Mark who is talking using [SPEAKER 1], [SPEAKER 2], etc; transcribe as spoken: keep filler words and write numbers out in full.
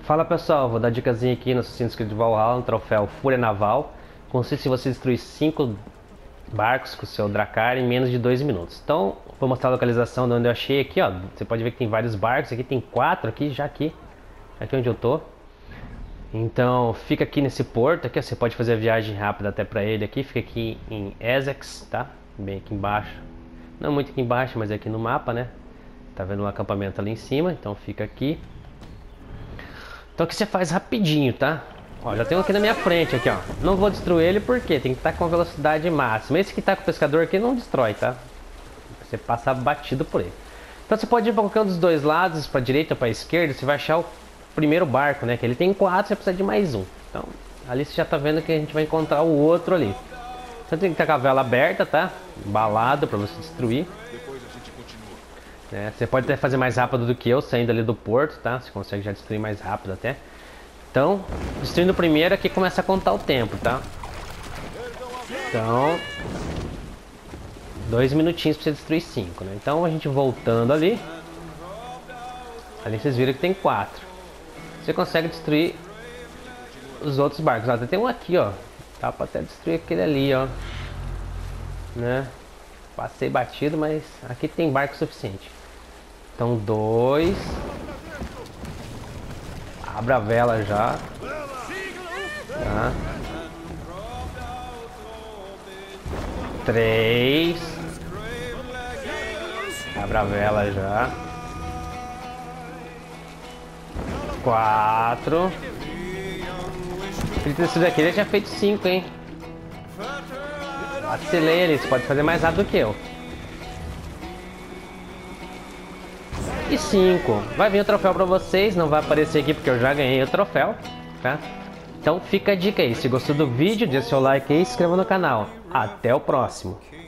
[SPEAKER 1] Fala pessoal, vou dar dicasinha aqui no Assassin's Creed Valhalla, no troféu Fúria Naval. Consiste em você destruir cinco barcos com o seu Drakkar em menos de dois minutos. Então, vou mostrar a localização de onde eu achei aqui, ó. Você pode ver que tem vários barcos, aqui tem quatro aqui, já aqui. Aqui onde eu tô. Então, fica aqui nesse porto aqui, ó. Você pode fazer a viagem rápida até pra ele aqui. Fica aqui em Essex, tá? Bem aqui embaixo. Não muito aqui embaixo, mas aqui no mapa, né? Tá vendo um acampamento ali em cima, então fica aqui. Então o que você faz rapidinho, tá? Ó, já tem um aqui na minha frente, aqui, ó. Não vou destruir ele porque tem que estar com velocidade máxima. Esse que tá com o pescador aqui não destrói, tá? Você passa batido por ele. Então você pode ir para qualquer um dos dois lados, para direita ou para esquerda, você vai achar o primeiro barco, né? Que ele tem quatro, você precisa de mais um. Então ali você já tá vendo que a gente vai encontrar o outro ali. Então tem que estar com a vela aberta, tá? Embalado para você destruir. É, você pode até fazer mais rápido do que eu, saindo ali do porto, tá? Você consegue já destruir mais rápido até. Então, destruindo o primeiro aqui começa a contar o tempo, tá? Então, dois minutinhos pra você destruir cinco, né? Então a gente voltando ali. Ali vocês viram que tem quatro. Você consegue destruir os outros barcos. Até tem um aqui, ó. Dá pra até destruir aquele ali, ó. Né? Passei batido, mas aqui tem barco suficiente. Então, dois. Abra a vela já. Tá. Três. Abra a vela já. Quatro. Isso daqui ele já tinha feito cinco, hein? Vacilei ali, você pode fazer mais rápido do que eu. E cinco. Vai vir o troféu pra vocês, não vai aparecer aqui porque eu já ganhei o troféu, tá? Então fica a dica aí, se gostou do vídeo, deixa seu like aí e se inscreva no canal. Até o próximo.